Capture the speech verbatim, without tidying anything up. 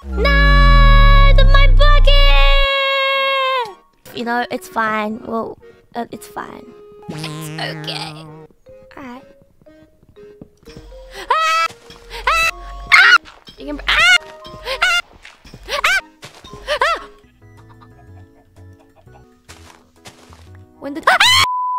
No, my bucket. You know, it's fine. Well, uh, it's fine. It's okay. Alright. Ah! Ah! Ah! You can. Ah! Ah! Ah! Ah! When did? Ah!